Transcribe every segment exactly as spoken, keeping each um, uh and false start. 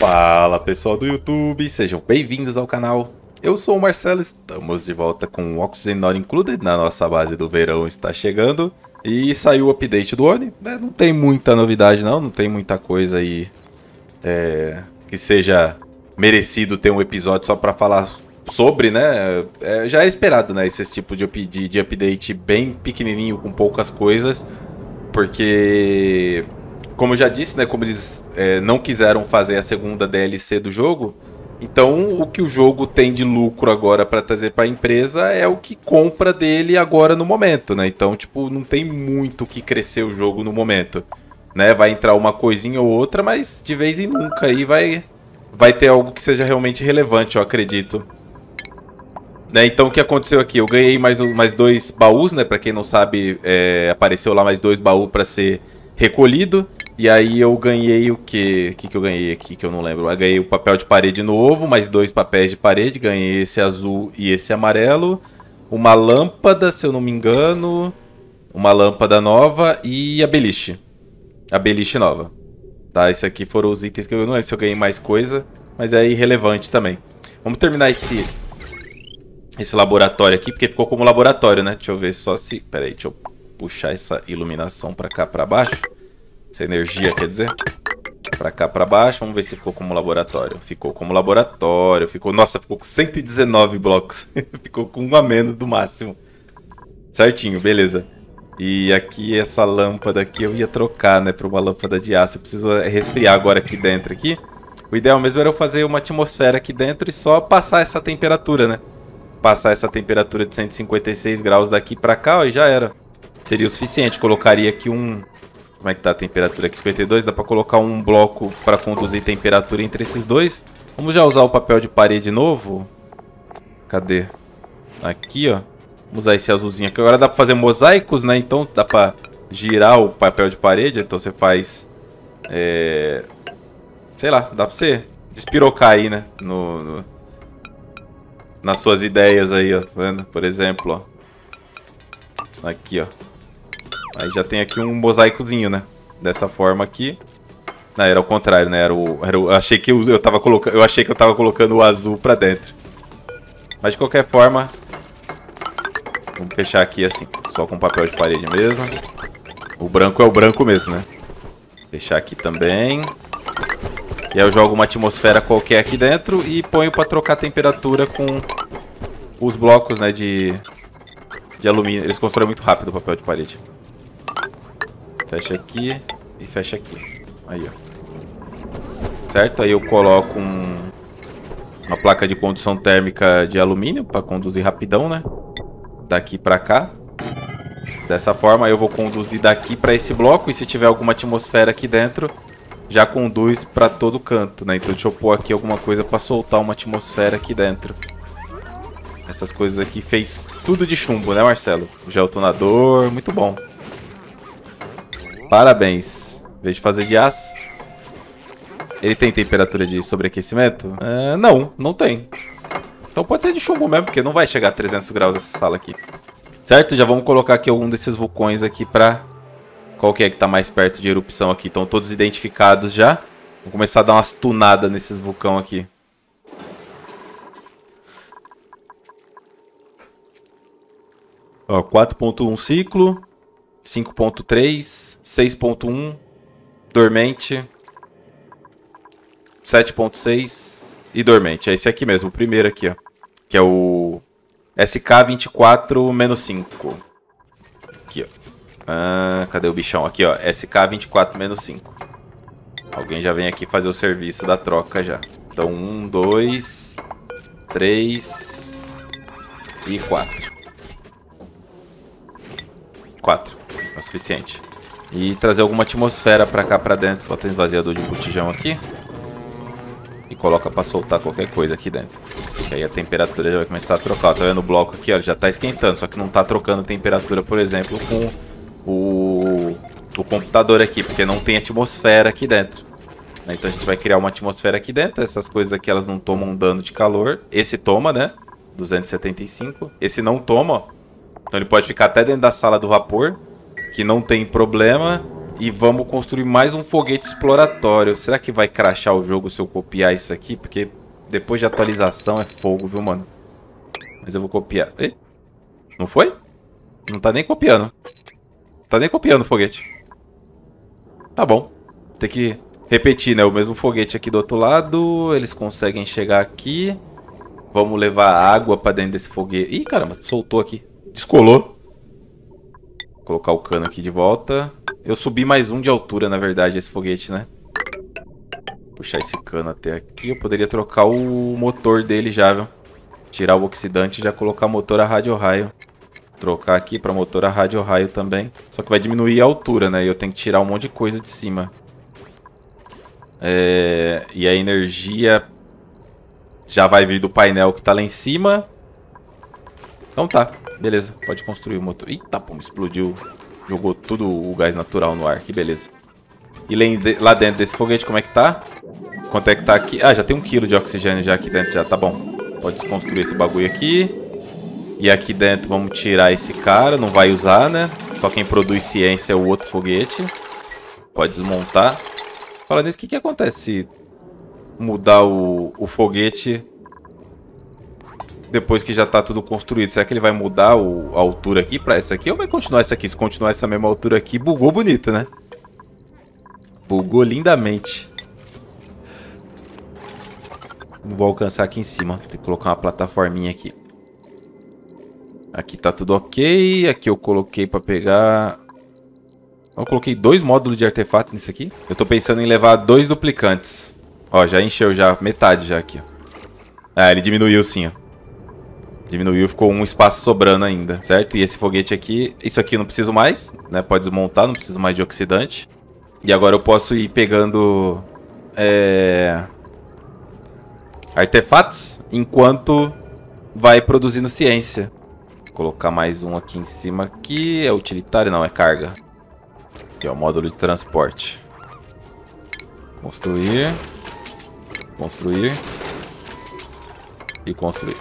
Fala pessoal do YouTube, sejam bem-vindos ao canal. Eu sou o Marcelo, estamos de volta com o Oxygen Not Included na nossa base do verão, está chegando. E saiu o update do Oni, né? Não tem muita novidade não, não tem muita coisa aí é, que seja merecido ter um episódio só para falar sobre, né? É, já é esperado, né, esse tipo de, de, de update bem pequenininho, com poucas coisas, porque... Como eu já disse, né, como eles é, não quiseram fazer a segunda D L C do jogo, então o que o jogo tem de lucro agora para trazer para a empresa é o que compra dele agora no momento, né? Então, tipo, não tem muito que crescer o jogo no momento, né? Vai entrar uma coisinha ou outra, mas de vez em nunca aí vai, vai ter algo que seja realmente relevante, eu acredito. Né, então o que aconteceu aqui? Eu ganhei mais, mais dois baús, né? Para quem não sabe, é, apareceu lá mais dois baús para ser recolhido. E aí eu ganhei o que? O que, que eu ganhei aqui que eu não lembro? Eu ganhei o papel de parede novo, mais dois papéis de parede. Ganhei esse azul e esse amarelo. Uma lâmpada, se eu não me engano. Uma lâmpada nova e a beliche. A beliche nova. Tá, esses aqui foram os itens que eu não lembro se eu ganhei mais coisa. Mas é irrelevante também. Vamos terminar esse, esse laboratório aqui, porque ficou como laboratório, né? Deixa eu ver só se... Pera aí, deixa eu puxar essa iluminação pra cá, pra baixo. Essa energia, quer dizer, pra cá, pra baixo. Vamos ver se ficou como laboratório. Ficou como laboratório. Ficou, nossa, ficou com cento e dezenove blocos. Ficou com um a menos do máximo. Certinho, beleza. E aqui, essa lâmpada aqui eu ia trocar, né, pra uma lâmpada de aço. Eu preciso resfriar agora aqui dentro. Aqui. O ideal mesmo era eu fazer uma atmosfera aqui dentro e só passar essa temperatura, né? Passar essa temperatura de cento e cinquenta e seis graus daqui pra cá, ó, e já era. Seria o suficiente. Colocaria aqui um... Como é que tá a temperatura aqui? cinquenta e dois. Dá pra colocar um bloco pra conduzir temperatura entre esses dois. Vamos já usar o papel de parede novo. Cadê? Aqui, ó. Vamos usar esse azulzinho aqui. Agora dá pra fazer mosaicos, né? Então dá pra girar o papel de parede. Então você faz... É... Sei lá, dá pra você despirocar aí, né? No, no... Nas suas ideias aí, ó. Tá vendo? Por exemplo, ó. Aqui, ó. Aí já tem aqui um mosaicozinho, né? Dessa forma aqui. Não, era o contrário, né? Era o, era o, eu, achei que eu, eu, tava coloca, eu achei que eu tava colocando o azul pra dentro. Mas de qualquer forma... Vamos fechar aqui assim. Só com papel de parede mesmo. O branco é o branco mesmo, né? Fechar aqui também. E aí eu jogo uma atmosfera qualquer aqui dentro e ponho pra trocar a temperatura com os blocos, né? De, de alumínio. Eles constroem muito rápido o papel de parede. Fecha aqui e fecha aqui. Aí, ó. Certo? Aí eu coloco um, uma placa de condução térmica de alumínio para conduzir rapidão, né? Daqui para cá. Dessa forma, eu vou conduzir daqui para esse bloco. E se tiver alguma atmosfera aqui dentro, já conduz para todo canto, né? Então deixa eu pôr aqui alguma coisa para soltar uma atmosfera aqui dentro. Essas coisas aqui fez tudo de chumbo, né, Marcelo? O geotonador, muito bom. Parabéns. Em vez de fazer de aço. Ele tem temperatura de sobreaquecimento? Uh, não, não tem. Então pode ser de chumbo mesmo, porque não vai chegar a trezentos graus essa sala aqui. Certo? Já vamos colocar aqui algum desses vulcões aqui pra... Qual que é que tá mais perto de erupção aqui? Estão todos identificados já. Vamos começar a dar umas tunadas nesses vulcões aqui. Ó, quatro ponto um ciclo. cinco ponto três, seis ponto um, dormente, sete ponto seis e dormente. É esse aqui mesmo, o primeiro aqui, ó. Que é o S K vinte e quatro menos cinco. Aqui, ó. Ah, cadê o bichão? Aqui, ó. S K vinte e quatro menos cinco. Alguém já vem aqui fazer o serviço da troca já. Então, um, dois, três e quatro. quatro. É o suficiente. E trazer alguma atmosfera pra cá pra dentro. Só tem esvaziador de botijão aqui. E coloca pra soltar qualquer coisa aqui dentro. Que aí a temperatura já vai começar a trocar. Ó, tá vendo o bloco aqui, ó? Já tá esquentando. Só que não tá trocando temperatura, por exemplo, com o, o computador aqui. Porque não tem atmosfera aqui dentro. Então a gente vai criar uma atmosfera aqui dentro. Essas coisas aqui, elas não tomam dano de calor. Esse toma, né? duzentos e setenta e cinco. Esse não toma, ó. Então ele pode ficar até dentro da sala do vapor, que não tem problema. E vamos construir mais um foguete exploratório. Será que vai crashar o jogo se eu copiar isso aqui? Porque depois de atualização é fogo, viu, mano? Mas eu vou copiar. Ei? Não foi? Não tá nem copiando. Tá nem copiando o foguete. Tá bom. Tem que repetir, né? O mesmo foguete aqui do outro lado. Eles conseguem chegar aqui. Vamos levar água pra dentro desse foguete. Ih, caramba, soltou aqui. Descolou. Vou colocar o cano aqui de volta. Eu subi mais um de altura, na verdade, esse foguete, né? Puxar esse cano até aqui. Eu poderia trocar o motor dele já, viu? Tirar o oxidante e já colocar motor a rádio-raio. Trocar aqui para motor a rádio-raio também. Só que vai diminuir a altura, né? E eu tenho que tirar um monte de coisa de cima. É... E a energia já vai vir do painel que tá lá em cima. Então tá, beleza. Pode construir o motor. Eita, pô, explodiu. Jogou tudo o gás natural no ar. Que beleza. E lá dentro desse foguete, como é que tá? Quanto é que tá aqui? Ah, já tem um quilo de oxigênio já aqui dentro. Já tá bom. Pode desconstruir esse bagulho aqui. E aqui dentro vamos tirar esse cara. Não vai usar, né? Só quem produz ciência é o outro foguete. Pode desmontar. Falando nisso, o que, que acontece se mudar o, o foguete depois que já tá tudo construído? Será que ele vai mudar o, a altura aqui pra essa aqui? Ou vai continuar essa aqui? Se continuar essa mesma altura aqui, bugou bonito, né? Bugou lindamente. Não vou alcançar aqui em cima. Tem que colocar uma plataforminha aqui. Aqui tá tudo ok. Aqui eu coloquei pra pegar... Eu coloquei dois módulos de artefato nisso aqui. Eu tô pensando em levar dois duplicantes. Ó, já encheu já. Metade já aqui, ó. Ah, ele diminuiu sim, ó. Diminuiu, ficou um espaço sobrando ainda, certo? E esse foguete aqui... Isso aqui eu não preciso mais, né? Pode desmontar, não preciso mais de oxidante. E agora eu posso ir pegando... É... artefatos enquanto vai produzindo ciência. Vou colocar mais um aqui em cima aqui. É utilitário? Não, é carga. Aqui, ó, módulo de transporte. Construir. Construir. E construir.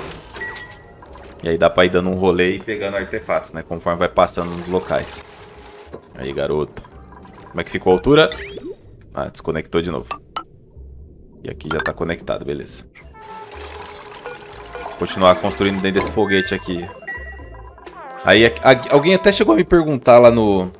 E aí dá pra ir dando um rolê e pegando artefatos, né? Conforme vai passando nos locais. Aí, garoto. Como é que ficou a altura? Ah, desconectou de novo. E aqui já tá conectado, beleza. Continuar construindo dentro desse foguete aqui. Aí a, a, alguém até chegou a me perguntar lá no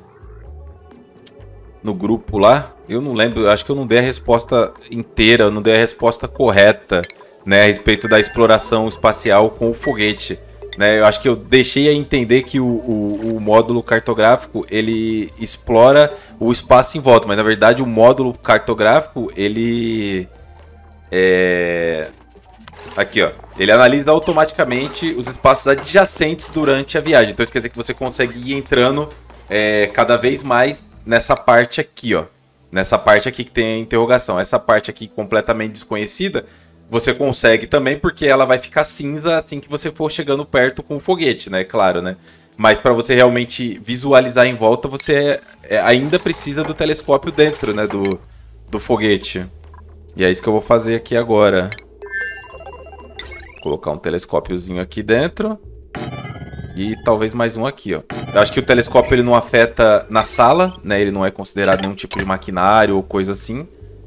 no grupo lá. Eu não lembro, eu acho que eu não dei a resposta inteira, eu não dei a resposta correta, né, a respeito da exploração espacial com o foguete, né? Eu acho que eu deixei a entender que o, o, o módulo cartográfico ele explora o espaço em volta, mas na verdade o módulo cartográfico ele é... aqui, ó, ele analisa automaticamente os espaços adjacentes durante a viagem. Então isso quer dizer que você consegue ir entrando é, cada vez mais nessa parte aqui, ó. Nessa parte aqui que tem a interrogação. Essa parte aqui completamente desconhecida, você consegue também porque ela vai ficar cinza assim que você for chegando perto com o foguete, né? Claro, né? Mas para você realmente visualizar em volta, você é, ainda precisa do telescópio dentro, né? Do, do foguete. E é isso que eu vou fazer aqui agora. Vou colocar um telescópiozinho aqui dentro. E talvez mais um aqui, ó. Eu acho que o telescópio ele não afeta na sala, né? Ele não é considerado nenhum tipo de maquinário ou coisa assim.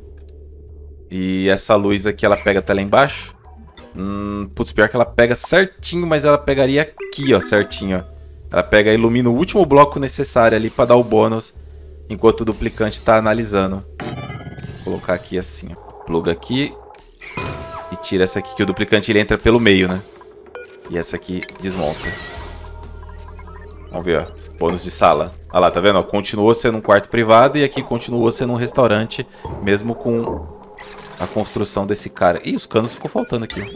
E essa luz aqui, ela pega até lá embaixo. Hum, putz, pior que ela pega certinho, mas ela pegaria aqui, ó, certinho, ó. Ela pega e ilumina o último bloco necessário ali pra dar o bônus, enquanto o duplicante tá analisando. Vou colocar aqui assim, ó. Pluga aqui. E tira essa aqui, que o duplicante ele entra pelo meio, né? E essa aqui desmonta. Vamos ver, ó. Bônus de sala. Olha lá, tá vendo? Ó, continuou sendo um quarto privado e aqui continuou sendo um restaurante, mesmo com a construção desse cara. Ih, os canos ficou faltando aqui.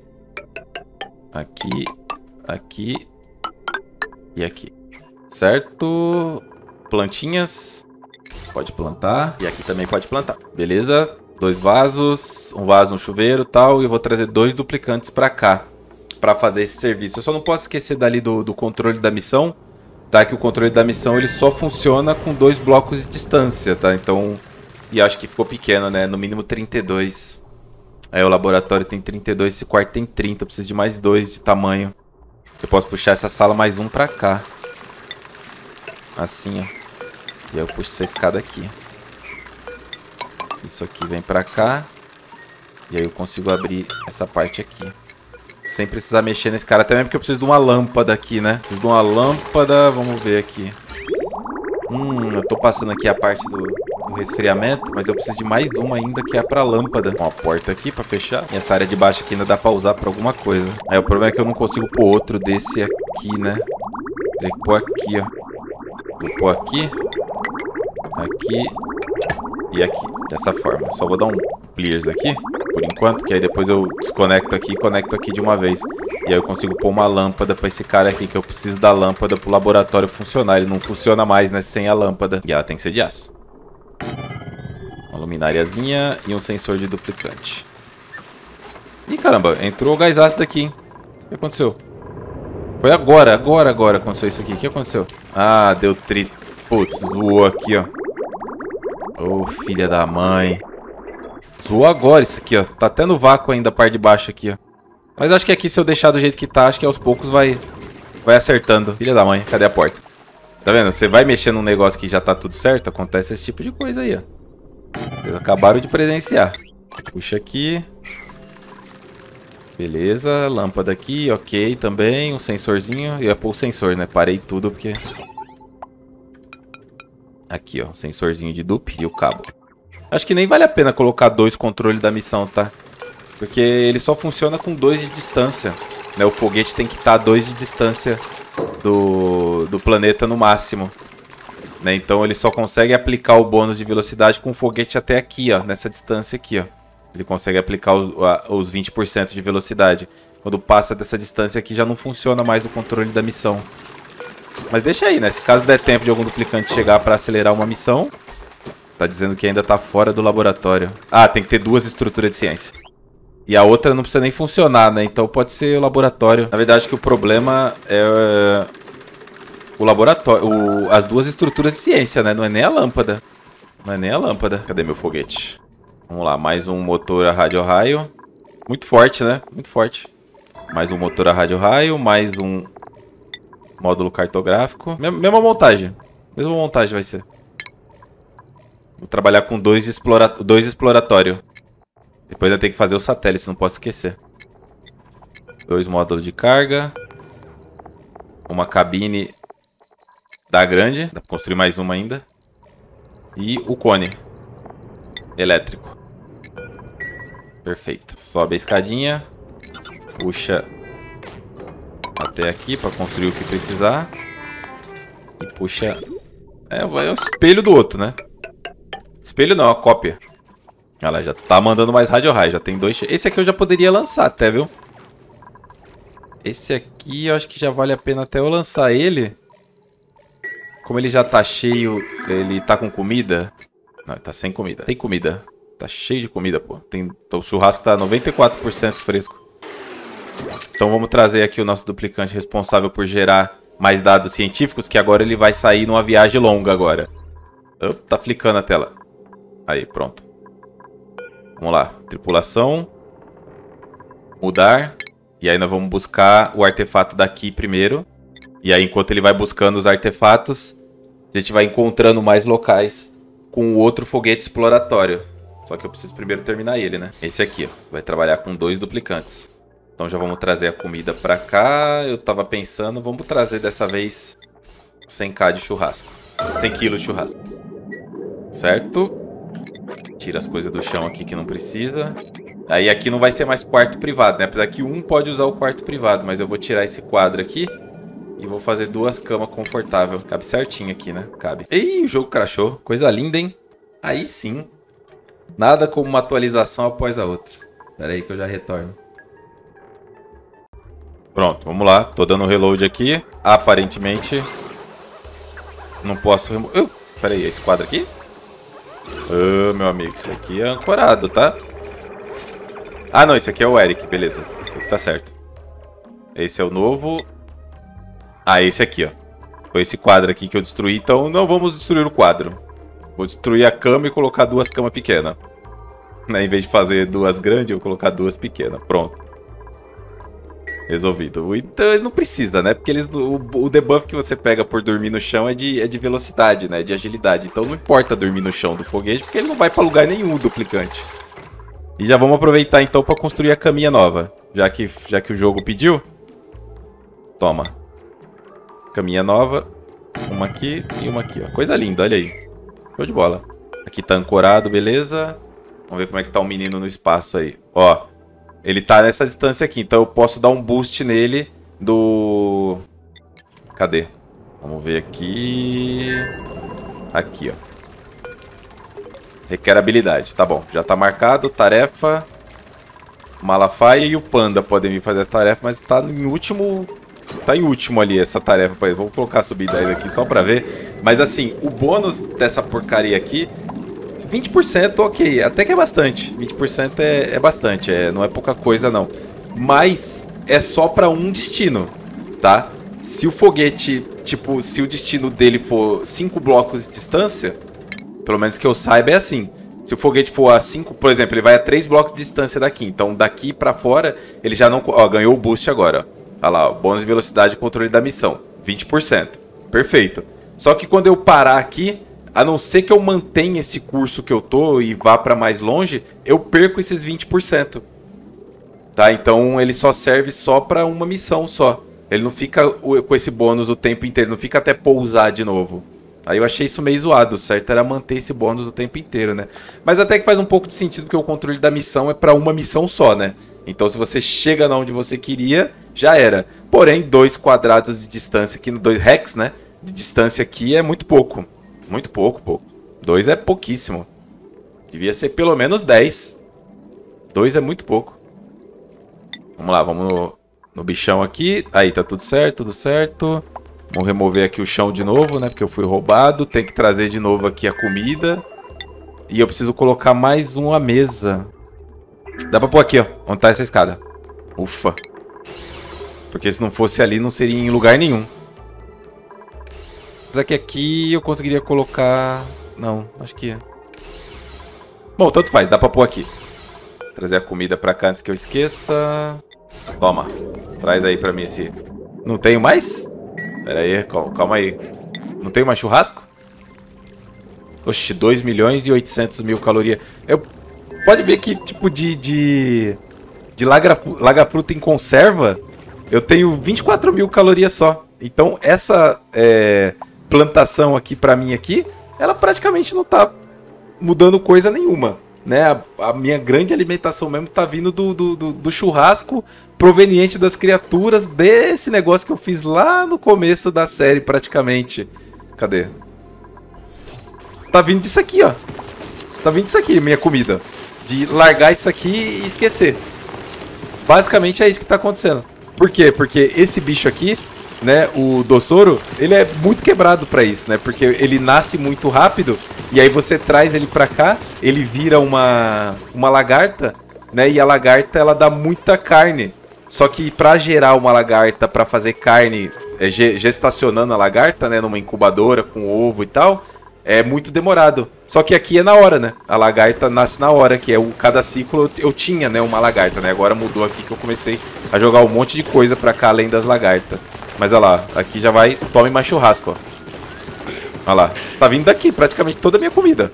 Aqui, aqui e aqui. Certo? Plantinhas. Pode plantar. E aqui também pode plantar. Beleza? Dois vasos, um vaso, um chuveiro e tal. E eu vou trazer dois duplicantes pra cá, pra fazer esse serviço. Eu só não posso esquecer dali do, do controle da missão, tá? Que o controle da missão ele só funciona com dois blocos de distância, tá? Então, e acho que ficou pequeno, né? No mínimo trinta e dois. Aí o laboratório tem trinta e dois, esse quarto tem trinta. Eu preciso de mais dois de tamanho. Eu posso puxar essa sala mais um pra cá. Assim, ó. E aí eu puxo essa escada aqui. Isso aqui vem pra cá. E aí eu consigo abrir essa parte aqui. Sem precisar mexer nesse cara. Até mesmo porque eu preciso de uma lâmpada aqui, né? Preciso de uma lâmpada. Vamos ver aqui. Hum, eu tô passando aqui a parte do, do resfriamento. Mas eu preciso de mais uma ainda, que é pra lâmpada. Uma porta aqui pra fechar. E essa área de baixo aqui ainda dá pra usar pra alguma coisa. Aí o problema é que eu não consigo pôr outro desse aqui, né? Tem que pôr aqui, ó. Vou pôr aqui. Aqui. E aqui. Dessa forma. Só vou dar um clears aqui. Por enquanto, que aí depois eu desconecto aqui e conecto aqui de uma vez. E aí eu consigo pôr uma lâmpada pra esse cara aqui, que eu preciso da lâmpada pro laboratório funcionar. Ele não funciona mais, né, sem a lâmpada. E ela tem que ser de aço. Uma lumináriazinha e um sensor de duplicante. Ih, caramba, entrou o gás ácido aqui, hein? O que aconteceu? Foi agora, agora, agora aconteceu isso aqui. O que aconteceu? Ah, deu tri... Putz, voou aqui, ó. Ô, oh, filha da mãe. Zoou agora isso aqui, ó. Tá até no vácuo ainda a parte de baixo aqui, ó. Mas acho que aqui, se eu deixar do jeito que tá, acho que aos poucos vai vai acertando. Filha da mãe, cadê a porta? Tá vendo? Você vai mexendo num negócio que já tá tudo certo, acontece esse tipo de coisa aí, ó. Eles acabaram de presenciar. Puxa aqui. Beleza, lâmpada aqui, ok também. Um sensorzinho. Eu ia pôr o sensor, né? Parei tudo porque... Aqui, ó. Sensorzinho de dupe e o cabo. Acho que nem vale a pena colocar dois controles da missão, tá? Porque ele só funciona com dois de distância, né? O foguete tem que estar a dois de distância do, do planeta no máximo, né? Então ele só consegue aplicar o bônus de velocidade com o foguete até aqui, ó. Nessa distância aqui, ó. Ele consegue aplicar os, os vinte por cento de velocidade. Quando passa dessa distância aqui já não funciona mais o controle da missão. Mas deixa aí, né? Se caso der tempo de algum duplicante chegar para acelerar uma missão... Tá dizendo que ainda tá fora do laboratório. Ah, tem que ter duas estruturas de ciência. E a outra não precisa nem funcionar, né? Então pode ser o laboratório. Na verdade, que o problema é... O laboratório... O... As duas estruturas de ciência, né? Não é nem a lâmpada. Não é nem a lâmpada. Cadê meu foguete? Vamos lá, mais um motor a rádio-raio. Muito forte, né? Muito forte. Mais um motor a rádio-raio. Mais um módulo cartográfico. Mesma montagem. Mesma montagem vai ser. Vou trabalhar com dois, explora... dois exploratórios. Depois eu tenho que fazer o satélite, não posso esquecer. Dois módulos de carga. Uma cabine da grande. Dá pra construir mais uma ainda. E o cone elétrico. Perfeito. Sobe a escadinha. Puxa até aqui para construir o que precisar. E puxa... É, vai o espelho do outro, né? Espelho não, a cópia. Olha lá, já tá mandando mais rádio-raio. Já tem dois... Esse aqui eu já poderia lançar até, viu? Esse aqui eu acho que já vale a pena até eu lançar ele. Como ele já tá cheio... Ele tá com comida. Não, ele tá sem comida. Tem comida. Tá cheio de comida, pô. Tem... O churrasco tá noventa e quatro por cento fresco. Então vamos trazer aqui o nosso duplicante responsável por gerar mais dados científicos. Que agora ele vai sair numa viagem longa agora. Opa, tá flicando a tela. Aí, pronto. Vamos lá. Tripulação. Mudar. E aí nós vamos buscar o artefato daqui primeiro. E aí enquanto ele vai buscando os artefatos, a gente vai encontrando mais locais com o outro foguete exploratório. Só que eu preciso primeiro terminar ele, né? Esse aqui, ó. Vai trabalhar com dois duplicantes. Então já vamos trazer a comida pra cá. Eu tava pensando, vamos trazer dessa vez cem quilos de churrasco. cem quilos de churrasco. Certo? Tira as coisas do chão aqui que não precisa. Aí aqui não vai ser mais quarto privado, né? Apesar que um pode usar o quarto privado. Mas eu vou tirar esse quadro aqui e vou fazer duas camas confortáveis. Cabe certinho aqui, né? Cabe. Ih, o jogo crashou. Coisa linda, hein? Aí sim. Nada como uma atualização após a outra. Espera aí que eu já retorno. Pronto, vamos lá. Tô dando reload aqui. Aparentemente não posso remover. Uh, espera aí, esse quadro aqui? Ah, meu amigo, isso aqui é ancorado, tá? Ah, não, esse aqui é o Eric, beleza. Esse aqui tá certo. Esse é o novo. Ah, esse aqui, ó. Foi esse quadro aqui que eu destruí, então não vamos destruir o quadro. Vou destruir a cama e colocar duas camas pequenas. Né? Em vez de fazer duas grandes, eu vou colocar duas pequenas. Pronto. Resolvido. Então ele não precisa, né? Porque eles, o, o debuff que você pega por dormir no chão é de, é de velocidade, né? De agilidade. Então não importa dormir no chão do foguete, porque ele não vai pra lugar nenhum, o duplicante. E já vamos aproveitar então pra construir a caminha nova. Já que, já que o jogo pediu. Toma. Caminha nova. Uma aqui e uma aqui, ó. Coisa linda, olha aí. Show de bola. Aqui tá ancorado, beleza. Vamos ver como é que tá o menino no espaço aí. Ó. Ele tá nessa distância aqui, então eu posso dar um boost nele do... Cadê? Vamos ver aqui... Aqui, ó. Requer habilidade, tá bom. Já tá marcado, tarefa... Malafaia e o Panda podem vir fazer a tarefa, mas tá em último... Tá em último ali essa tarefa pra ele. Vamos colocar a subida aí aqui só pra ver. Mas assim, o bônus dessa porcaria aqui... vinte por cento, ok, até que é bastante. vinte por cento é, é bastante, é, não é pouca coisa não. Mas é só pra um destino, tá? Se o foguete, tipo, se o destino dele for cinco blocos de distância, pelo menos que eu saiba é assim. Se o foguete for a cinco, por exemplo, ele vai a três blocos de distância daqui. Então daqui pra fora, ele já não... Ó, ganhou o boost agora, ó. Olha lá, ó, bônus de velocidade e controle da missão. vinte por cento, perfeito. Só que quando eu parar aqui... A não ser que eu mantenha esse curso que eu tô e vá para mais longe, eu perco esses vinte por cento. Tá? Então ele só serve só para uma missão só. Ele não fica com esse bônus o tempo inteiro, não fica até pousar de novo. Aí eu achei isso meio zoado, certo? Era manter esse bônus o tempo inteiro, né? Mas até que faz um pouco de sentido, porque o controle da missão é para uma missão só, né? Então se você chega na onde você queria, já era. Porém, dois quadrados de distância aqui, dois hex, né? De distância aqui é muito pouco. Muito pouco, pô. dois é pouquíssimo. Devia ser pelo menos dez. dois é muito pouco. Vamos lá, vamos no, no bichão aqui. Aí, tá tudo certo, tudo certo. Vamos remover aqui o chão de novo, né? Porque eu fui roubado. Tem que trazer de novo aqui a comida. E eu preciso colocar mais uma mesa. Dá pra pôr aqui, ó. Onde tá essa escada. Ufa. Porque se não fosse ali, não seria em lugar nenhum. Apesar que aqui eu conseguiria colocar... Não, acho que... Bom, tanto faz, dá pra pôr aqui. Trazer a comida pra cá antes que eu esqueça. Toma, traz aí pra mim esse... Não tenho mais? Pera aí, calma, calma aí. Não tenho mais churrasco? Oxi, dois milhões e oitocentos mil calorias. Eu... Pode ver que tipo de... De, de lagra... laga-fruta em conserva, eu tenho vinte e quatro mil calorias só. Então essa... É... plantação aqui pra mim aqui, ela praticamente não tá mudando coisa nenhuma, né? A, a minha grande alimentação mesmo tá vindo do, do, do, do churrasco proveniente das criaturas desse negócio que eu fiz lá no começo da série praticamente. Cadê? Tá vindo disso aqui, ó. Tá vindo disso aqui, minha comida. De largar isso aqui e esquecer. Basicamente é isso que tá acontecendo. Por quê? Porque esse bicho aqui, né, o Dossoro, ele é muito quebrado pra isso, né? Porque ele nasce muito rápido e aí você traz ele pra cá, ele vira uma uma lagarta, né? E a lagarta, ela dá muita carne. Só que pra gerar uma lagarta, pra fazer carne, é, gestacionando a lagarta, né, numa incubadora com ovo e tal, é muito demorado. Só que aqui é na hora, né? A lagarta nasce na hora, que é o cada ciclo eu, eu tinha, né, uma lagarta, né? Agora mudou aqui que eu comecei a jogar um monte de coisa pra cá além das lagartas. Mas olha lá, aqui já vai, tome mais churrasco, ó. Olha lá, tá vindo daqui praticamente toda a minha comida.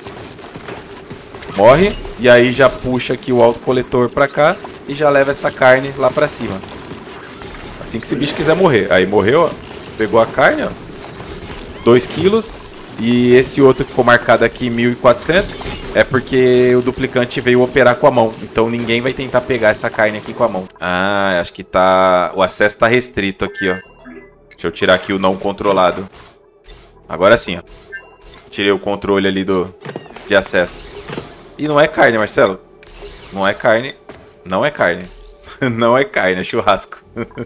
Morre, e aí já puxa aqui o autocoletor pra cá e já leva essa carne lá pra cima. Assim que esse bicho quiser morrer. Aí morreu, ó, pegou a carne, ó. dois quilos. E esse outro que ficou marcado aqui, mil e quatrocentos, é porque o duplicante veio operar com a mão. Então ninguém vai tentar pegar essa carne aqui com a mão. Ah, acho que tá... O acesso tá restrito aqui, ó. Deixa eu tirar aqui o não controlado. Agora sim, ó. Tirei o controle ali do... de acesso. E não é carne, Marcelo. Não é carne. Não é carne. Não é carne, é churrasco.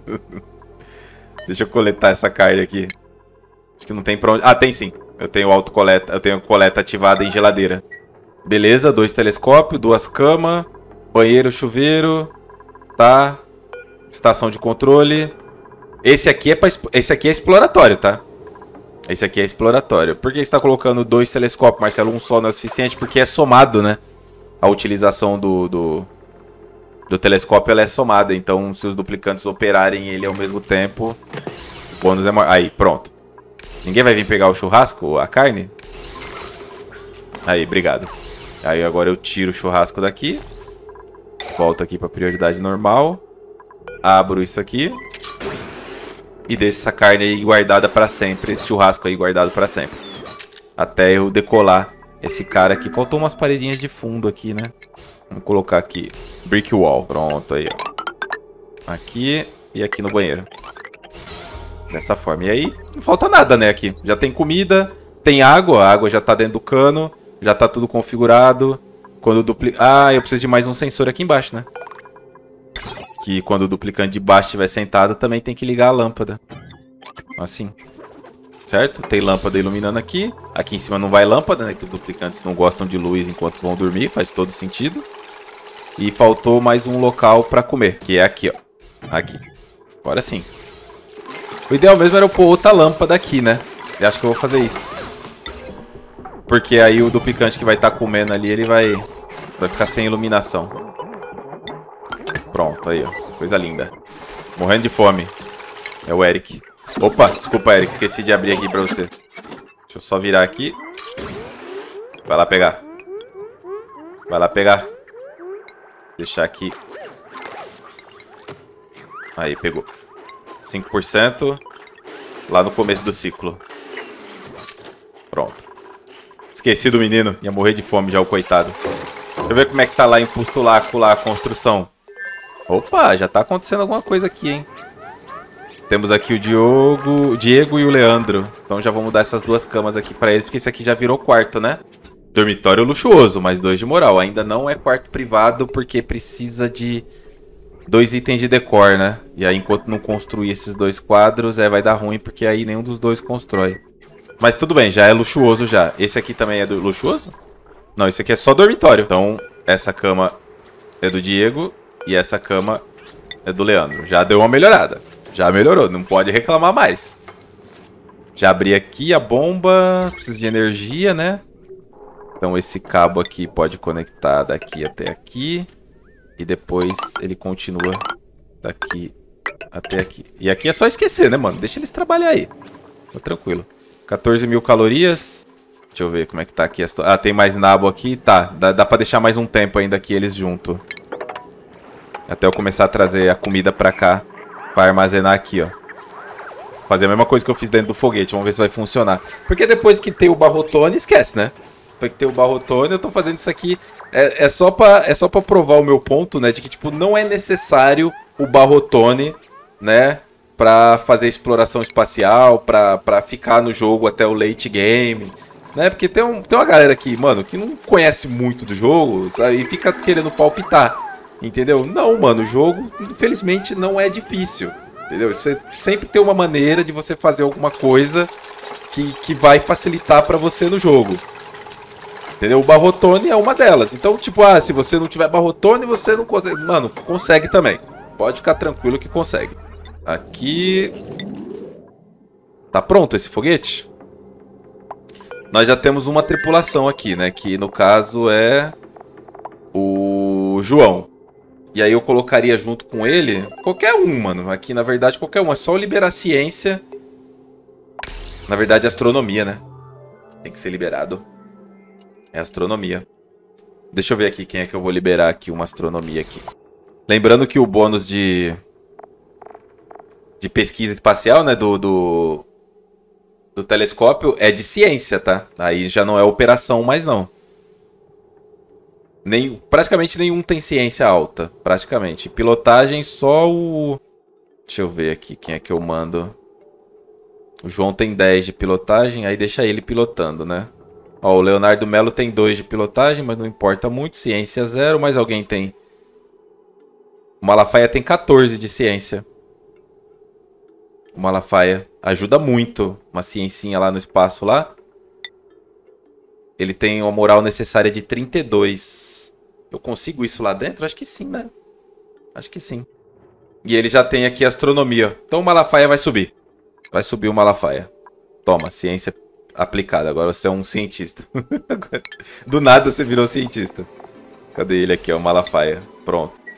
Deixa eu coletar essa carne aqui. Acho que não tem pra onde... Ah, tem sim. Eu tenho autocoleta, eu tenho coleta ativada em geladeira. Beleza, dois telescópios, duas camas, banheiro, chuveiro, tá? Estação de controle. Esse aqui é pra, esse aqui é exploratório, tá? Esse aqui é exploratório. Por que você está colocando dois telescópios, Marcelo? Um só não é suficiente porque é somado, né? A utilização do, do, do telescópio ela é somada. Então, se os duplicantes operarem ele ao mesmo tempo, o bônus é maior. Aí, pronto. Ninguém vai vir pegar o churrasco, a carne? Aí, obrigado. Aí agora eu tiro o churrasco daqui. Volto aqui para prioridade normal. Abro isso aqui. E deixo essa carne aí guardada para sempre. Esse churrasco aí guardado para sempre. Até eu decolar esse cara aqui. Faltou umas paredinhas de fundo aqui, né? Vamos colocar aqui. Brick wall. Pronto, aí, ó. Aqui e aqui no banheiro. Dessa forma. E aí, não falta nada, né, aqui. Já tem comida, tem água. A água já tá dentro do cano. Já tá tudo configurado. Quando dupli... Ah, eu preciso de mais um sensor aqui embaixo, né? Que quando o duplicante de baixo estiver sentado, também tem que ligar a lâmpada. Assim. Certo? Tem lâmpada iluminando aqui. Aqui em cima não vai lâmpada, né? Que os duplicantes não gostam de luz enquanto vão dormir. Faz todo sentido. E faltou mais um local pra comer. Que é aqui, ó. Aqui. Agora sim. O ideal mesmo era eu pôr outra lâmpada aqui, né? Eu acho que eu vou fazer isso. Porque aí o duplicante que vai estar comendo ali, ele vai, vai ficar sem iluminação. Pronto, aí, ó. Coisa linda. Morrendo de fome. É o Eric. Opa, desculpa, Eric. Esqueci de abrir aqui pra você. Deixa eu só virar aqui. Vai lá pegar. Vai lá pegar. Deixar aqui. Aí, pegou. cinco por cento. Lá no começo do ciclo. Pronto. Esqueci do menino. Ia morrer de fome já, o coitado. Deixa eu ver como é que tá lá em Pustulaco, lá a construção. Opa, já tá acontecendo alguma coisa aqui, hein? Temos aqui o Diogo, o Diego e o Leandro. Então já vamos dar essas duas camas aqui pra eles, porque esse aqui já virou quarto, né? Dormitório luxuoso, mais dois de moral. Ainda não é quarto privado, porque precisa de dois itens de decor, né? E aí, enquanto não construir esses dois quadros, é, vai dar ruim, porque aí nenhum dos dois constrói. Mas tudo bem, já é luxuoso já. Esse aqui também é do luxuoso? Não, esse aqui é só dormitório. Então, essa cama é do Diego e essa cama é do Leandro. Já deu uma melhorada. Já melhorou, não pode reclamar mais. Já abri aqui a bomba. Precisa de energia, né? Então esse cabo aqui pode conectar daqui até aqui. E depois ele continua daqui até aqui. E aqui é só esquecer, né, mano? Deixa eles trabalhar aí. Tô tranquilo. quatorze mil calorias. Deixa eu ver como é que tá aqui. Ah, tem mais nabo aqui. Tá, dá, dá pra deixar mais um tempo ainda aqui eles junto. Até eu começar a trazer a comida pra cá. Pra armazenar aqui, ó. Fazer a mesma coisa que eu fiz dentro do foguete. Vamos ver se vai funcionar. Porque depois que tem o barrotone, esquece, né? Depois que tem o barrotone, eu tô fazendo isso aqui. É, é, só pra, é só pra provar o meu ponto, né? De que, tipo, não é necessário o barrotone, né? Pra fazer exploração espacial, pra, pra ficar no jogo até o late game, né? Porque tem, um, tem uma galera aqui, mano, que não conhece muito do jogo, sabe? E fica querendo palpitar. Entendeu? Não, mano, o jogo, infelizmente, não é difícil. Entendeu? Você sempre tem uma maneira de você fazer alguma coisa que, que vai facilitar pra você no jogo. Entendeu? O barrotone é uma delas. Então, tipo, ah, se você não tiver barrotone, você não consegue. Mano, consegue também. Pode ficar tranquilo que consegue. Aqui. Tá pronto esse foguete? Nós já temos uma tripulação aqui, né? Que no caso é o João. E aí eu colocaria junto com ele qualquer um, mano. Aqui, na verdade, qualquer um. É só liberar ciência. Na verdade, astronomia, né? Tem que ser liberado. É astronomia. Deixa eu ver aqui quem é que eu vou liberar aqui uma astronomia aqui. Lembrando que o bônus de... De pesquisa espacial, né? Do... Do, do telescópio é de ciência, tá? Aí já não é operação mais, não. Nem, praticamente nenhum tem ciência alta. Praticamente. Pilotagem só o... Deixa eu ver aqui quem é que eu mando. O João tem dez de pilotagem. Aí deixa ele pilotando, né? Ó, o Leonardo Melo tem dois de pilotagem. Mas não importa muito. Ciência zero. Mas alguém tem... O Malafaia tem quatorze de ciência. O Malafaia ajuda muito. Uma ciencinha lá no espaço lá. Ele tem uma moral necessária de trinta e dois. Eu consigo isso lá dentro? Acho que sim, né? Acho que sim. E ele já tem aqui astronomia. Então o Malafaia vai subir. Vai subir o Malafaia. Toma, ciência aplicada. Agora você é um cientista. Do nada você virou cientista. Cadê ele aqui, ó? O Malafaia. Pronto.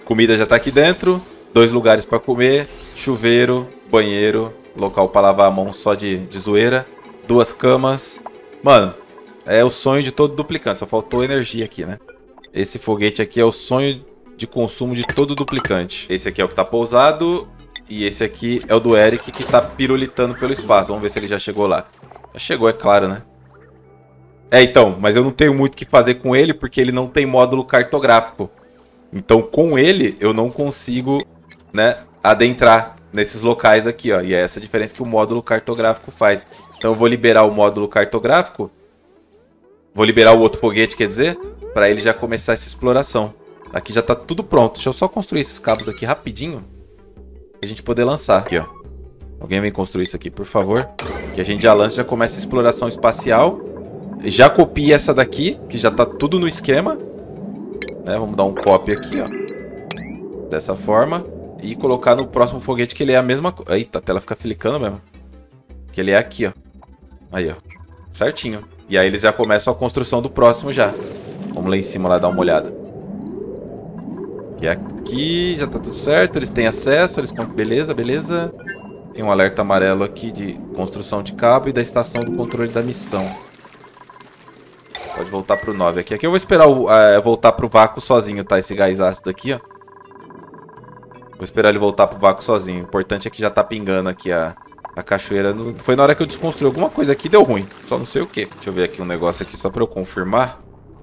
Comida já tá aqui dentro. Dois lugares pra comer. Chuveiro, banheiro, local pra lavar a mão só de, de zoeira. Duas camas. Mano, é o sonho de todo duplicante. Só faltou energia aqui, né? Esse foguete aqui é o sonho de consumo de todo duplicante. Esse aqui é o que tá pousado. E esse aqui é o do Eric, que tá pirulitando pelo espaço. Vamos ver se ele já chegou lá. Já chegou, é claro, né? É, então, mas eu não tenho muito o que fazer com ele, porque ele não tem módulo cartográfico. Então, com ele, eu não consigo, né, adentrar nesses locais aqui, ó. E é essa a diferença que o módulo cartográfico faz. Então, eu vou liberar o módulo cartográfico. Vou liberar o outro foguete, quer dizer, para ele já começar essa exploração. Aqui já tá tudo pronto. Deixa eu só construir esses cabos aqui rapidinho. Pra gente poder lançar. Aqui, ó. Alguém vem construir isso aqui, por favor. Que a gente já lança, já começa a exploração espacial. Já copia essa daqui, que já tá tudo no esquema. Né? Vamos dar um copy aqui, ó. Dessa forma. E colocar no próximo foguete, que ele é a mesma coisa. Eita, a tela fica flicando mesmo. Que ele é aqui, ó. Aí, ó. Certinho. E aí eles já começam a construção do próximo já. Vamos lá em cima lá dar uma olhada. Que é aqui, já tá tudo certo. Eles têm acesso, eles... Beleza, beleza. Tem um alerta amarelo aqui de construção de cabo e da estação do controle da missão. Pode voltar pro nove aqui. Aqui eu vou esperar o, uh, voltar pro vácuo sozinho, tá? Esse gás ácido aqui, ó. Vou esperar ele voltar pro vácuo sozinho. O importante é que já tá pingando aqui a, a cachoeira. Foi na hora que eu desconstruí alguma coisa aqui, deu ruim. Só não sei o que. Deixa eu ver aqui um negócio aqui só pra eu confirmar.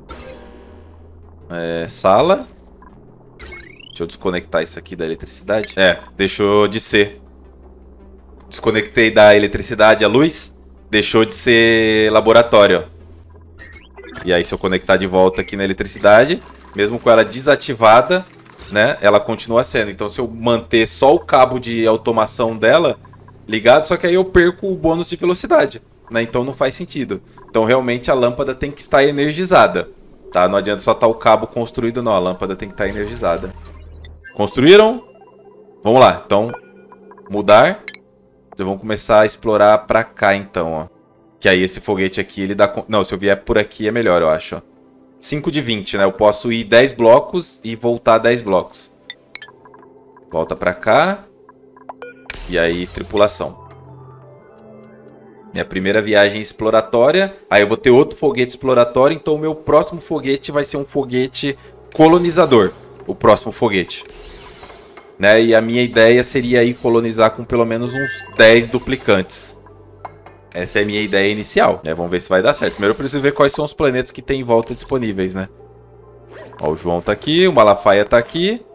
É, sala. Deixa eu desconectar isso aqui da eletricidade. É, deixou de ser. Desconectei da eletricidade a luz. Deixou de ser laboratório, ó. E aí se eu conectar de volta aqui na eletricidade, mesmo com ela desativada, né, ela continua sendo. Então se eu manter só o cabo de automação dela ligado, só que aí eu perco o bônus de velocidade, né? Então não faz sentido. Então realmente a lâmpada tem que estar energizada, tá? Não adianta só estar o cabo construído, não. A lâmpada tem que estar energizada. Construíram? Vamos lá. Então, mudar. Então, vamos começar a explorar pra cá, então, ó. Que aí esse foguete aqui, ele dá... Não, se eu vier por aqui é melhor, eu acho, ó. cinco de vinte, né? Eu posso ir dez blocos e voltar dez blocos. Volta pra cá. E aí, tripulação. Minha primeira viagem exploratória. Aí eu vou ter outro foguete exploratório. Então o meu próximo foguete vai ser um foguete colonizador. O próximo foguete. Né? E a minha ideia seria ir colonizar com pelo menos uns dez duplicantes. Essa é a minha ideia inicial. Né? Vamos ver se vai dar certo. Primeiro eu preciso ver quais são os planetas que tem em volta disponíveis, né? Ó, o João tá aqui. O Malafaia tá aqui.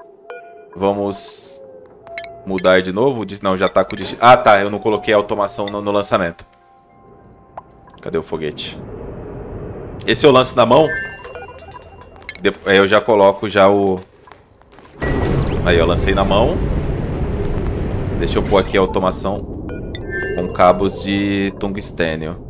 Vamos mudar de novo. Não, já tá com o... Ah, tá. Eu não coloquei a automação no, no lançamento. Cadê o foguete? Esse eu lanço na mão. Depois, aí eu já coloco já o... Aí, eu lancei na mão. Deixa eu pôr aqui a automação com cabos de tungstênio.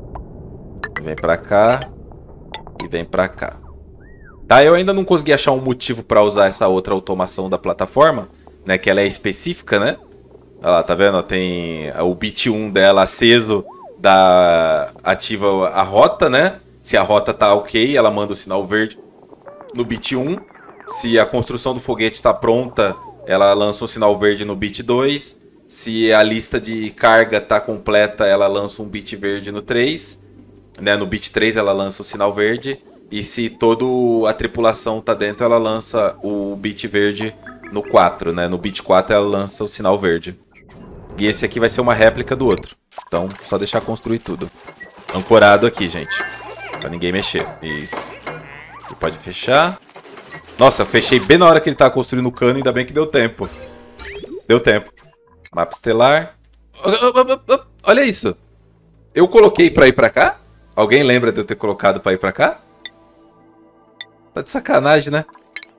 Vem pra cá. E vem pra cá. Tá, eu ainda não consegui achar um motivo pra usar essa outra automação da plataforma, né? Que ela é específica, né? Olha lá, tá vendo? Tem o bit um dela aceso, da... ativa a rota, né? Se a rota tá ok, ela manda o sinal verde no bit um. Se a construção do foguete está pronta, ela lança um sinal verde no bit dois. Se a lista de carga está completa, ela lança um bit verde no três. Né? No bit três ela lança o sinal verde. E se toda a tripulação está dentro, ela lança o bit verde no quatro. Né? No bit quatro ela lança o sinal verde. E esse aqui vai ser uma réplica do outro. Então, só deixar construir tudo. Ancorado aqui, gente. Pra ninguém mexer. Isso. Aqui pode fechar. Nossa, eu fechei bem na hora que ele tava construindo o cano, ainda bem que deu tempo. Deu tempo. Mapa estelar. Olha isso. Eu coloquei pra ir pra cá? Alguém lembra de eu ter colocado pra ir pra cá? Tá de sacanagem, né?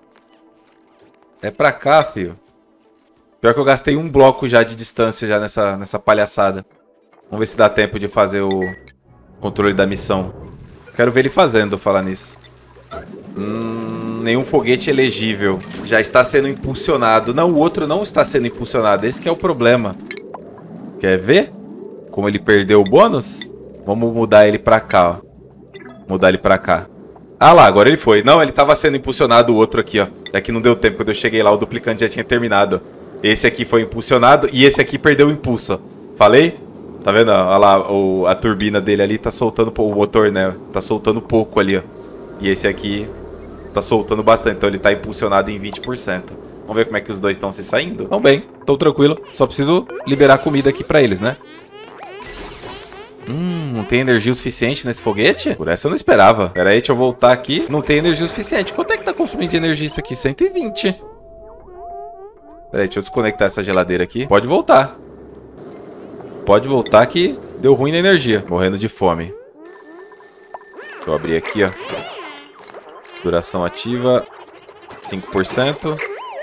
É pra cá, filho. Pior que eu gastei um bloco já de distância já nessa, nessa palhaçada. Vamos ver se dá tempo de fazer o controle da missão. Quero ver ele fazendo, falar nisso. Hum, nenhum foguete elegível. Já está sendo impulsionado. Não, o outro não está sendo impulsionado. Esse que é o problema. Quer ver como ele perdeu o bônus? Vamos mudar ele pra cá, ó. Mudar ele pra cá. Ah lá, agora ele foi. Não, ele tava sendo impulsionado o outro aqui, ó. É que não deu tempo. Quando eu cheguei lá, o duplicante já tinha terminado. Esse aqui foi impulsionado e esse aqui perdeu o impulso, ó. Falei? Tá vendo? Olha lá, o, a turbina dele ali tá soltando... O motor, né? Tá soltando pouco ali, ó. E esse aqui tá soltando bastante. Então ele tá impulsionado em vinte por cento. Vamos ver como é que os dois estão se saindo? Estão bem, estão tranquilo. Só preciso liberar comida aqui pra eles, né? Hum, não tem energia o suficiente nesse foguete? Por essa eu não esperava. Pera aí, deixa eu voltar aqui. Não tem energia o suficiente. Quanto é que tá consumindo de energia isso aqui? cento e vinte. Pera aí, deixa eu desconectar essa geladeira aqui. Pode voltar. Pode voltar que deu ruim na energia. Morrendo de fome. Deixa eu abrir aqui, ó. Duração ativa. cinco por cento.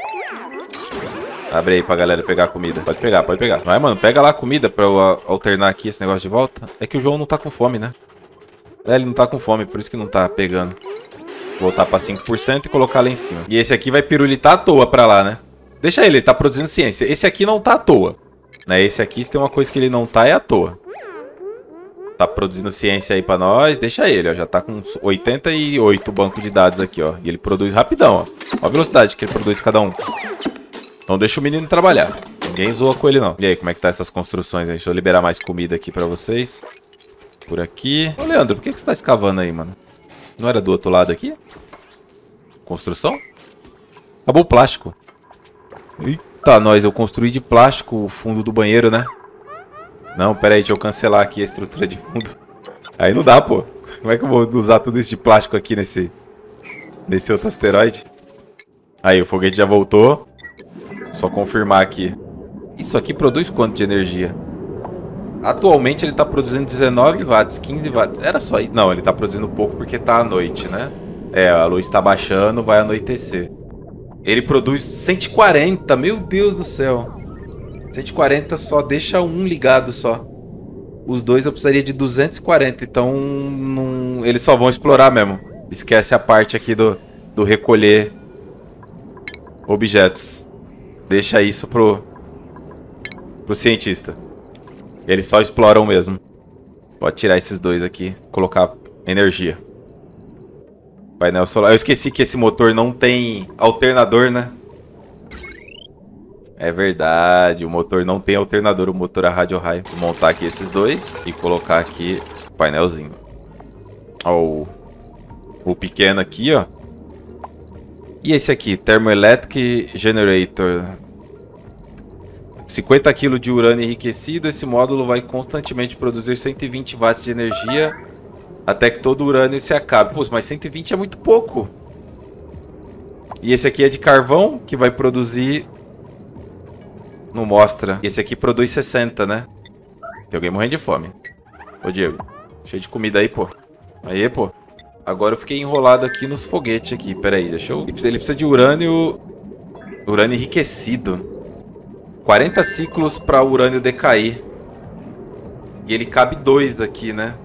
Abre aí pra galera pegar a comida. Pode pegar, pode pegar. Vai, mano, pega lá a comida pra eu alternar aqui esse negócio de volta. É que o João não tá com fome, né? É, ele não tá com fome, por isso que não tá pegando. Voltar pra cinco por cento e colocar lá em cima. E esse aqui vai pirulitar à toa pra lá, né? Deixa ele, ele tá produzindo ciência. Esse aqui não tá à toa. Né? Esse aqui, se tem uma coisa que ele não tá, é à toa. Tá produzindo ciência aí pra nós. Deixa ele, ó. Já tá com oitenta e oito banco de dados aqui, ó. E ele produz rapidão, ó. Olha a velocidade que ele produz cada um. Então deixa o menino trabalhar. Ninguém zoa com ele, não. E aí, como é que tá essas construções? Deixa eu liberar mais comida aqui pra vocês. Por aqui. Ô, Leandro, por que que você tá escavando aí, mano? Não era do outro lado aqui? Construção? Acabou o plástico. Eita, nós. Eu construí de plástico o fundo do banheiro, né? Não, pera aí. Deixa eu cancelar aqui a estrutura de fundo. Aí não dá, pô. Como é que eu vou usar tudo isso de plástico aqui nesse... Nesse outro asteroide? Aí, o foguete já voltou. Só confirmar aqui. Isso aqui produz quanto de energia? Atualmente ele está produzindo dezenove watts, quinze watts. Era só isso. Não, ele está produzindo pouco porque está à noite, né? É, a luz está baixando, vai anoitecer. Ele produz cento e quarenta, meu Deus do céu. cento e quarenta só deixa um ligado só. Os dois eu precisaria de duzentos e quarenta, então não... eles só vão explorar mesmo. Esquece a parte aqui do, do recolher objetos. Deixa isso pro, pro cientista. Eles só exploram mesmo. Pode tirar esses dois aqui. Colocar energia. Painel solar. Eu esqueci que esse motor não tem alternador, né? É verdade. O motor não tem alternador. O motor é rádio raio. Vou montar aqui esses dois. E colocar aqui o painelzinho. Ó, o, o pequeno aqui, ó. E esse aqui, Thermoelectric Generator. cinquenta quilos de urânio enriquecido. Esse módulo vai constantemente produzir cento e vinte watts de energia até que todo o urânio se acabe. Pô, mas cento e vinte é muito pouco. E esse aqui é de carvão, que vai produzir... Não mostra. Esse aqui produz sessenta, né? Tem alguém morrendo de fome. Ô, Diego. Cheio de comida aí, pô. Aí, pô. Agora eu fiquei enrolado aqui nos foguetes aqui. Pera aí, deixa eu... Ele precisa de urânio... Urânio enriquecido. quarenta ciclos para o urânio decair. E ele cabe dois aqui, né?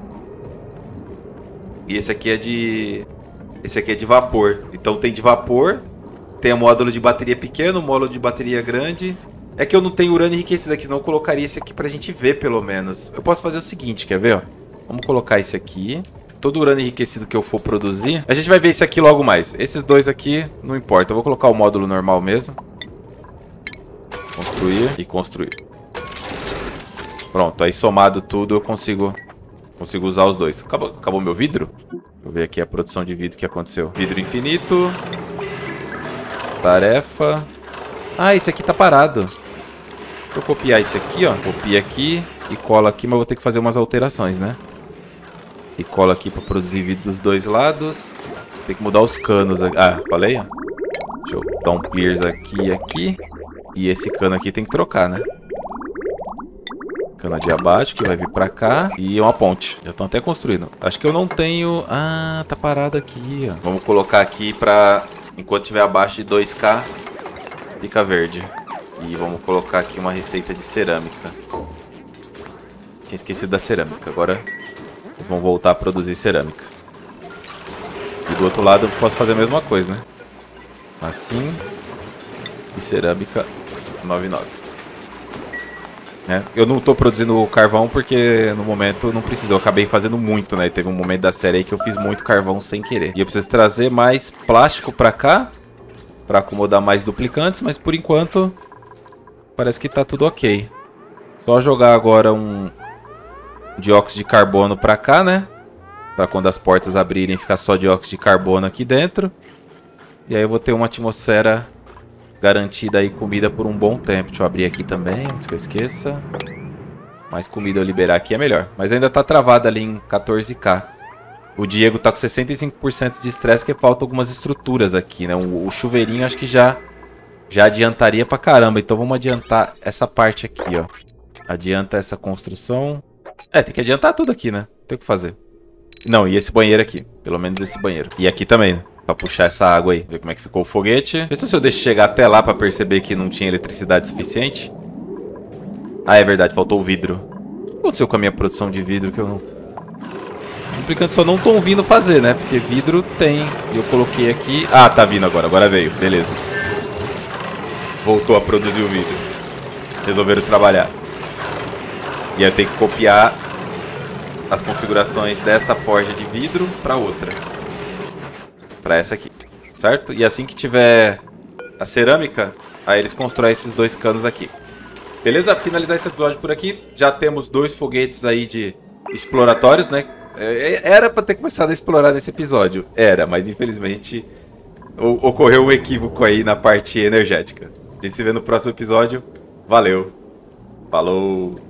E esse aqui é de... Esse aqui é de vapor. Então tem de vapor. Tem o módulo de bateria pequeno, o módulo de bateria grande. É que eu não tenho urânio enriquecido aqui, senão eu colocaria esse aqui pra gente ver, pelo menos. Eu posso fazer o seguinte, quer ver? Ó? Vamos colocar esse aqui. Todo o urânio enriquecido que eu for produzir... A gente vai ver esse aqui logo mais. Esses dois aqui, não importa. Eu vou colocar o módulo normal mesmo. Construir e construir. Pronto, aí somado tudo eu consigo consigo usar os dois. Acabou, acabou meu vidro? Deixa eu ver aqui a produção de vidro que aconteceu. Vidro infinito. Tarefa. Ah, esse aqui tá parado. Deixa eu copiar esse aqui, ó. Copia aqui e cola aqui, mas vou ter que fazer umas alterações, né? E cola aqui pra produzir vidro dos dois lados. Tem que mudar os canos. Ah, falei, ó. Deixa eu dar um clears aqui e aqui. E esse cano aqui tem que trocar, né? Cano adiabático que vai vir pra cá. E uma ponte. Já estão até construindo. Acho que eu não tenho... Ah, tá parado aqui, ó. Vamos colocar aqui pra... Enquanto tiver abaixo de dois K, fica verde. E vamos colocar aqui uma receita de cerâmica. Tinha esquecido da cerâmica. Agora eles vão voltar a produzir cerâmica. E do outro lado eu posso fazer a mesma coisa, né? Assim. E cerâmica noventa e nove. né? Eu não tô produzindo carvão porque no momento não precisa. Eu acabei fazendo muito, né? Teve um momento da série aí que eu fiz muito carvão sem querer. E eu preciso trazer mais plástico pra cá, pra acomodar mais duplicantes, mas por enquanto parece que tá tudo ok. Só jogar agora um dióxido de carbono pra cá, né? Pra quando as portas abrirem ficar só dióxido de carbono aqui dentro. E aí eu vou ter uma atmosfera garantida aí, comida por um bom tempo. Deixa eu abrir aqui também, antes que eu esqueça. Mais comida eu liberar aqui é melhor. Mas ainda tá travado ali em quatorze K. O Diego tá com sessenta e cinco por cento de estresse, que falta algumas estruturas aqui, né? O, o chuveirinho acho que já, já adiantaria pra caramba. Então vamos adiantar essa parte aqui, ó. Adianta essa construção. É, tem que adiantar tudo aqui, né? Tem o que fazer. Não, e esse banheiro aqui. Pelo menos esse banheiro. E aqui também, né? Pra puxar essa água aí. Ver como é que ficou o foguete. Vê se eu deixo chegar até lá pra perceber que não tinha eletricidade suficiente. Ah, é verdade. Faltou o vidro. O que aconteceu com a minha produção de vidro que eu não... Os duplicantes só não estão vindo fazer, né? Porque vidro tem. E eu coloquei aqui... Ah, tá vindo agora. Agora veio. Beleza. Voltou a produzir o vidro. Resolveram trabalhar. E aí eu tenho que copiar as configurações dessa forja de vidro pra outra. Pra essa aqui, certo? E assim que tiver a cerâmica, aí eles constroem esses dois canos aqui. Beleza? Finalizar esse episódio por aqui. Já temos dois foguetes aí de exploratórios, né? Era pra ter começado a explorar nesse episódio. Era, mas infelizmente ocorreu um equívoco aí na parte energética. A gente se vê no próximo episódio. Valeu. Falou.